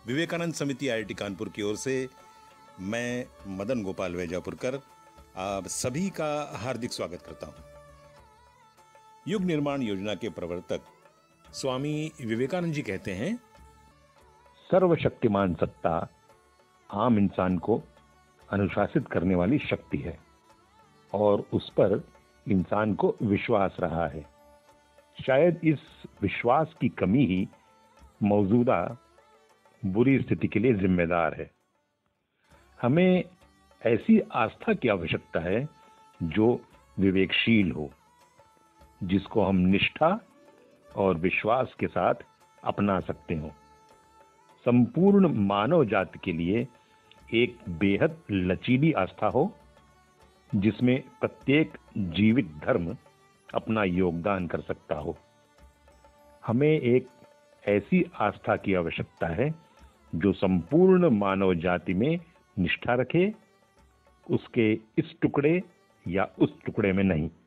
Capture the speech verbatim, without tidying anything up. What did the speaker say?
विवेकानंद समिति आई I T Kanpur की ओर से मैं मदन गोपाल वैजापुरकर आप सभी का हार्दिक स्वागत करता हूं। युग निर्माण योजना के प्रवर्तक स्वामी विवेकानंद जी कहते हैं, सर्वशक्तिमान सत्ता आम इंसान को अनुशासित करने वाली शक्ति है और उस पर इंसान को विश्वास रहा है। शायद इस विश्वास की कमी ही मौजूदा बुरी स्थिति के लिए जिम्मेदार है। हमें ऐसी आस्था की आवश्यकता है जो विवेकशील हो, जिसको हम निष्ठा और विश्वास के साथ अपना सकते हो। संपूर्ण मानव जाति के लिए एक बेहद लचीली आस्था हो, जिसमें प्रत्येक जीवित धर्म अपना योगदान कर सकता हो। हमें एक ऐसी आस्था की आवश्यकता है जो संपूर्ण मानव जाति में निष्ठा रखे, उसके इस टुकड़े या उस टुकड़े में नहीं।